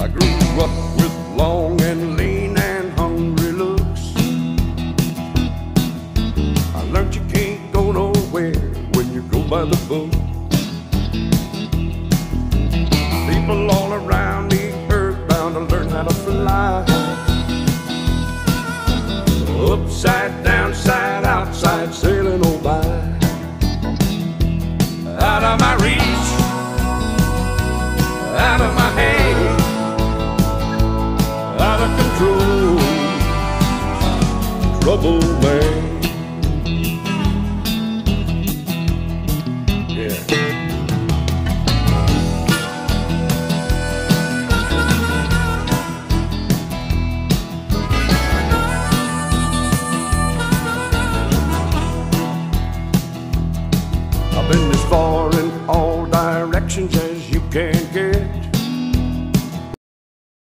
I grew up with long and lean and hungry looks. I learned you can't go nowhere when you go by the book. People all around me earthbound to learn how to fly. Upside down, side outside, sailing on by. Out of my reach, out of my hand, out of control, trouble man. Yeah. I've been as far in all directions as you can